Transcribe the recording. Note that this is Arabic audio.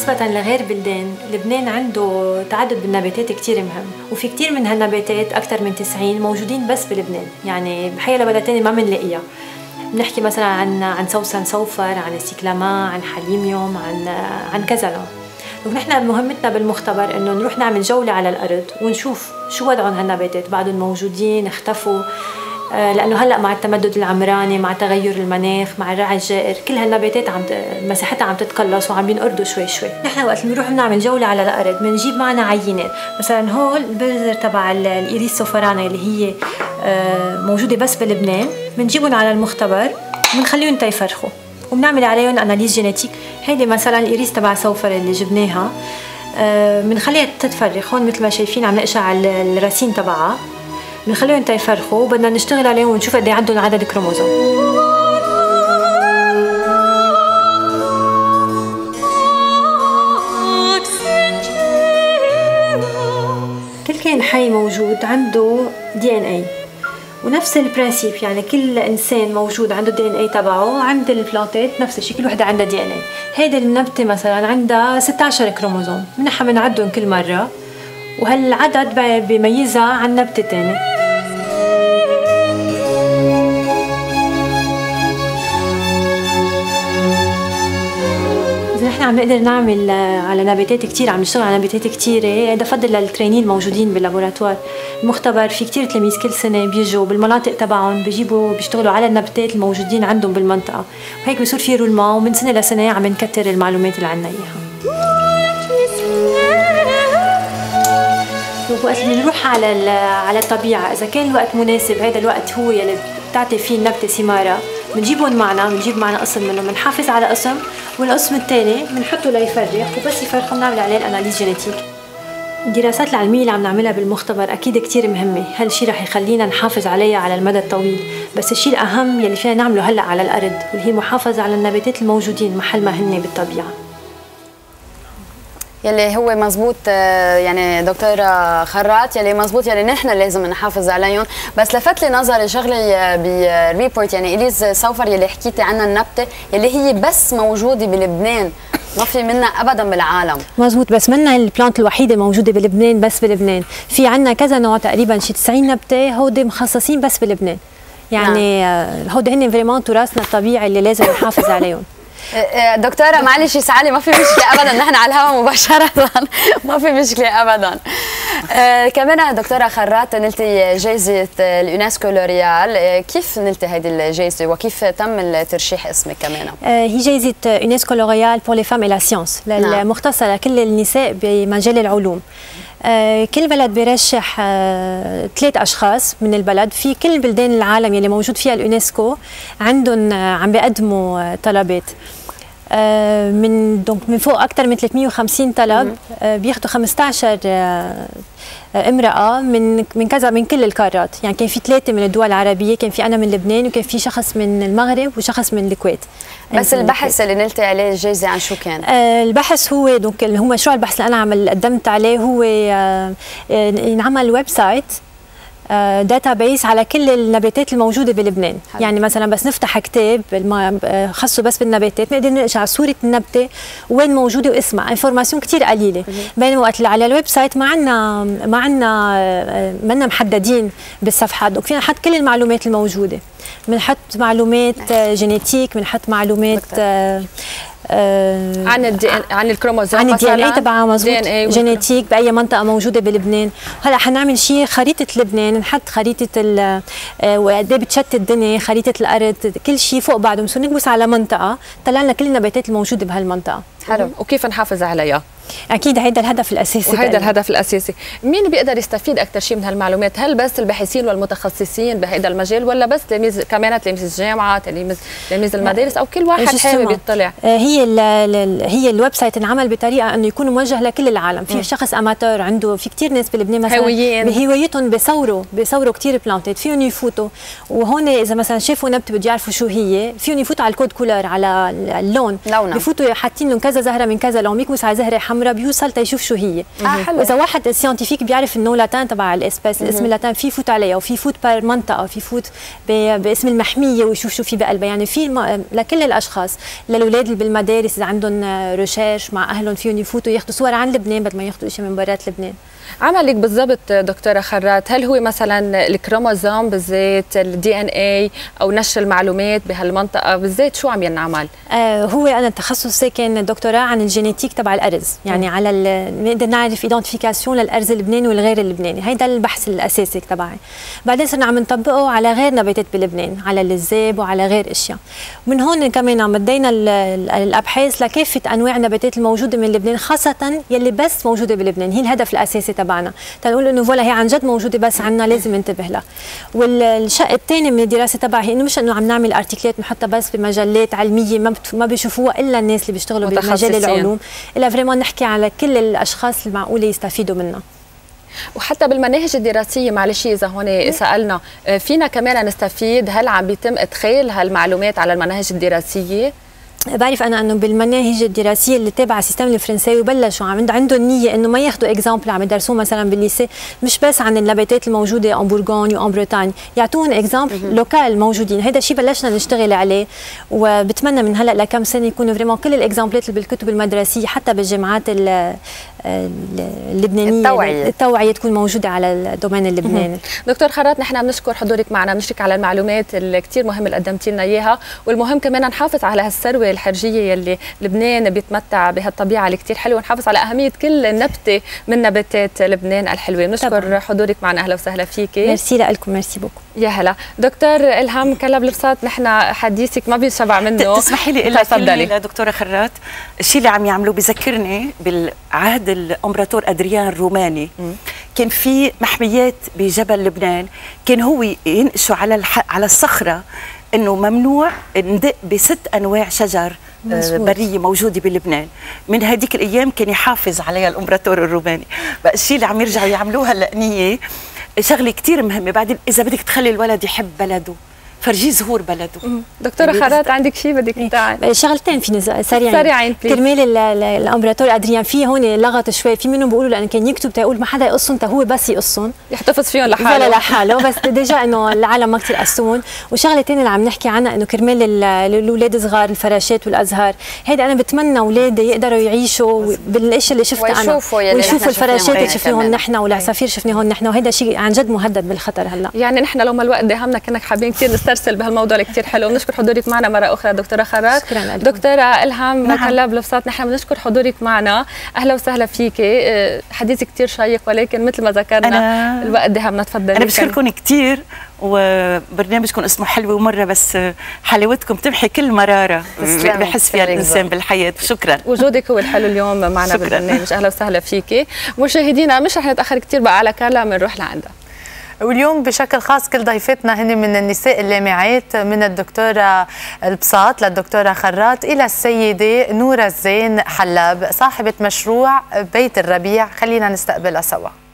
نسبة لغير بلدان، لبنان عنده تعدد بالنباتات كتير مهم، وفي كتير من هالنباتات أكثر من 90 موجودين بس بلبنان، يعني بحي بلد تاني ما بنلاقيها. بنحكي مثلا عن سوسن صوفر، عن السيكلاما، عن حليميوم، عن كذا نوع. ونحن مهمتنا بالمختبر انه نروح نعمل جولة على الأرض ونشوف شو وضعهم هالنباتات، بعدهم موجودين، اختفوا، لأنه هلأ مع التمدد العمراني، مع تغير المناخ، مع الرعي الجائر، كل هالنباتات مساحتها عم تتقلص وعم بينقرضوا شوي شوي. نحن وقت بنروح بنعمل جولة على الأرض بنجيب معنا عينات، مثلا هول البذر تبع الإيريس سوفرانا اللي هي موجودة بس بلبنان، بنجيبهم على المختبر وبنخليهم تيفرخوا وبنعمل عليهم أناليز جينيتيك. هيدي مثلا الإيريس تبع سوفر اللي جبناها، بنخليها تتفرخ. هون مثل ما شايفين عم نقشع الراسين تبعها، بنخليهم تيفرخوا وبدنا نشتغل عليهم ونشوف قد ايه عندهم عدد كروموزوم. كل كائن حي موجود عنده DNA، ونفس البرنسيب، يعني كل انسان موجود عنده DNA تبعه. عند البلانتات نفس الشيء، كل وحده عندها DNA. هيدي النبته مثلا عندها 16 كروموزوم، بنحن بنعدهم كل مره، وهالعدد بيميزها عن نبته ثانيه. نحن عم نقدر نعمل على نباتات كتير، عم نشتغل على نباتات كتيرة. هذا فضل للترينين الموجودين باللابوراتوار. المختبر في كتير تلاميذ كل سنة بيجوا بالمناطق تبعهم، بيشتغلوا على النباتات الموجودين عندهم بالمنطقة، وهيك بيصير في رولمان، ومن سنة لسنة عم نكتر المعلومات اللي عنا إياها. وقت اللي نروح على الطبيعة، إذا كان الوقت مناسب، هذا الوقت هو يلي بتعطي فيه النبتة ثمارة، بنجيبهم معنا، بنجيب معنا قسم منهم، بنحافظ على قسم، والقسم الثاني بنحطه ليفرخ، وبس يفرخ بنعمل عليه الاناليز جينيتيك. الدراسات العلمية اللي عم نعملها بالمختبر أكيد كتير مهمة، هالشي رح يخلينا نحافظ عليها على المدى الطويل، بس الشي الأهم يلي فينا نعمله هلأ على الأرض، واللي هي محافظة على النباتات الموجودين محل ما هن بالطبيعة. يلي هو مزبوط يعني دكتورة خراط، يلي مزبوط، يلي نحن لازم نحافظ عليهم. بس لفت لي نظري شغله بالريبورت، يعني إيريس سوفر يلي حكيتي عنها، النبته يلي هي بس موجوده بلبنان، ما في منها ابدا بالعالم. مزبوط، بس منها البلانت الوحيده موجوده بلبنان، بس بلبنان. في عندنا كذا نوع، تقريبا شي 90 نبته هودي مخصصين بس بلبنان، يعني هودي هن فريمون تراثنا الطبيعي اللي لازم نحافظ عليهم. دكتورة معلش يسعالي، ما في مشكلة أبدا، نحن على الهواء مباشرة ما في مشكلة أبدا. كمان دكتورة خراط، نلتي جائزة اليونسكو لوريال، كيف نلتي هذه الجائزة وكيف تم الترشيح اسمك كمان؟ هي جائزة يونسكو لوريال بور لي فام اي لا سيونس، مختصة لكل النساء بمجال العلوم. كل بلد بيرشح 3 أشخاص من البلد، في كل بلدان العالم يلي موجود فيها اليونسكو عندهم عم بيقدموا طلبات. من فوق أكثر من 350 طلب، بياخذوا 15 امرأة من كل القارات، يعني كان في 3 من الدول العربية، كان في أنا من لبنان، وكان في شخص من المغرب وشخص من الكويت. بس البحث اللي نلتي عليه الجائزة عن شو كان؟ البحث هو هو مشروع البحث اللي أنا قدمت عليه، هو ينعمل ويب سايت داتا بيس على كل النباتات الموجوده بلبنان. حلو. يعني مثلا بس نفتح كتاب خاصه بس بالنباتات، نقدر نرجع صوره النبته وين موجوده واسمها، انفورماسيون كثير قليله. بينما وقت على الويب سايت ما عندنا محددين بالصفحات، دونك فينا نحط كل المعلومات الموجوده، بنحط معلومات جينيتيك، بنحط معلومات عن الكروموزوم، عن الدي ان اي تبعها، مظبوط، جينيتيك باي منطقه موجوده بلبنان. هلا حنعمل شيء خريطه لبنان، نحط خريطه وقد ايه بتشتت الدنيا، خريطه الارض، كل شيء فوق بعضه، بنصير نكبس على منطقه طلع لنا كل النباتات الموجوده بهالمنطقه. حلو. وكيف نحافظ عليها؟ اكيد هيدا الهدف الاساسي، وهيدا الهدف الاساسي. مين بيقدر يستفيد اكثر شيء من هالمعلومات؟ هل بس الباحثين والمتخصصين بهيدا المجال، ولا بس تلاميذ الجامعه، تلاميذ المدارس، او كل واحد حابب يطلع؟ هي الويب سايت انعمل بطريقه انه يكون موجه لكل العالم. في شخص اماتور عنده، في كثير ناس بلبنان مثلا بهوايتهم بيصوروا كثير بلانتات، فيهم يفوتوا، وهون اذا مثلا شافوا نبته بده يعرفوا شو هي، فيهم يفوتوا على الكود كولر، على اللون، بفوتوا حاطين لهم كذا زهره من كذا لون، بيكبسوا على زهره حمراء حمراء بيوصل تيشوف شو هي. واذا واحد سيانتيفيك بيعرف النو لاتان تبع الاسباس، الاسم اللاتان في فوت عليها وفي فوت بار منطقه، في فوت باسم المحميه ويشوف شو في بقلبها. يعني في لكل الاشخاص، للاولاد اللي بالمدارس اذا عندهم ريشيرش مع اهلهم فيهم يفوتوا ياخذوا صور عن لبنان بدل ما ياخذوا شيء من برات لبنان. عملك بالضبط دكتورة خرات، هل هو مثلا الكروموزوم بالذات، الدي ان اي، او نشر المعلومات بهالمنطقه بالذات، شو عم ينعمل؟ هو انا تخصصي كان دكتوراه عن الجينيتيك تبع الارز، يعني على نقدر نعرف ايدنتيفيكاسيون للارز اللبناني والغير اللبناني، هيدا البحث الاساسي تبعي. بعدين صرنا عم نطبقه على غير نباتات بلبنان، على الزاب وعلى غير اشياء. ومن هون كمان عم بدينا الابحاث لكافه انواع النباتات الموجوده من لبنان، خاصه يلي بس موجوده بلبنان، هي الهدف الاساسي تبعنا، تنقول انه فوالا هي عن جد موجوده بس عندنا لازم ننتبه لها. والشق الثاني من الدراسه تبعي انه مش انه عم نعمل ارتيكلات نحطها بس بمجلات علميه ما بيشوفوها الا الناس اللي بيشتغلوا بمجال العلوم، الا فريمون نحكي على كل الاشخاص المعقوله يستفيدوا منها. وحتى بالمناهج الدراسيه، معلش اذا هون سالنا، فينا كمان نستفيد؟ هل عم بيتم ادخال هالمعلومات على المناهج الدراسيه؟ بعرف انا انه بالمناهج الدراسيه اللي تابعه السيستم الفرنساوي بلشوا عندهم نيه انه ما ياخذوا اكزامبل عم يدرسوه مثلا بالليسي مش بس عن النباتات الموجوده ان بورغوني وان بريطاني، يعطوهم اكزامبل لوكال موجودين. هذا الشيء بلشنا نشتغل عليه، وبتمنى من هلا لكم سنه يكونوا فريمون كل الاكزامبلات اللي بالكتب المدرسيه حتى بالجامعات اللبنانيه التوعيه تكون موجوده على الدومين اللبناني. دكتور خرات، نحن بنشكر حضورك معنا، بنشكرك على المعلومات الكثير مهمه اللي قدمتي لنا اياها، والمهم كمان نحافظ على هالثروه الحرجيه يلي لبنان بيتمتع بهالطبيعه اللي كثير حلوه، ونحافظ على اهميه كل نبته من نباتات لبنان الحلوه. بنشكر حضورك معنا، اهلا وسهلا فيكي. ميرسي لكم، ميرسي بوكو. يا هلا دكتور الهام كلب لبسات، نحن حديثك ما بينشبع منه. تسمحي لي اقول لك لدكتوره خرات، الشيء اللي عم يعملوا بذكرني بالعهد الامبراطور ادريان الروماني. كان في محميات بجبل لبنان، كان هو ينقشوا على الصخره انه ممنوع ندق ب6 انواع شجر بريه موجوده بلبنان. من هذيك الايام كان يحافظ عليها الامبراطور الروماني. بقى الشيء اللي عم يرجعوا يعملوها هالقنيه شغله كثير مهمه. بعدين اذا بدك تخلي الولد يحب بلده فرجيه زهور بلده. دكتوره خرات، عندك شيء بدك تعال؟ شغلتين في سريعين كرمال الامبراطور ادريان، في هون لغط شوي، في منهم بيقولوا لانه كان يكتب تيقول ما حدا يقصهم، هو بس يقصهم يحتفظ فيهم لحاله لحاله، بس ديجا انه العالم ما كثير قصون. وشغله ثانيه اللي عم نحكي عنها انه كرمال الاولاد الصغار الفراشات والازهار، هيدا انا بتمنى اولادي يقدروا يعيشوا بالاشياء اللي شفتها انا، ويشوفوا الفراشات اللي شفناهم نحن والعصافير شفناهم نحن، وهيدا شيء عن جد مهدد بالخطر هلا. يعني نحن لو ما الوقت داهمنا كنا حابين كثير نسترسل بهالموضوع اللي كثير حلو. بنشكر حضورك معنا مره اخرى دكتوره خرات. دكتوره الهام كلاب لبسات، نحن بنشكر حضورك معنا، اهلا وسهلا فيكي. حديث كثير شيق، ولكن مثل ما ذكرنا الوقت داهمنا. تفضلي. انا بشكركم كثير، وبرنامجكم اسمه حلوه ومره، بس حلاوتكم تمحي كل مراره بحس فيها الانسان بالحياه. شكرا، وجودك هو الحلو اليوم معنا بالبرنامج. اهلا وسهلا فيكي. مشاهدينا مش رح نتاخر كثير بقى على كارلا، بنروح لعندها. واليوم بشكل خاص كل ضيفتنا هن من النساء اللامعات، من الدكتورة البساط للدكتورة خرات إلى السيدة نورة الزين حلاب صاحبة مشروع بيت الربيع. خلينا نستقبلها سوا.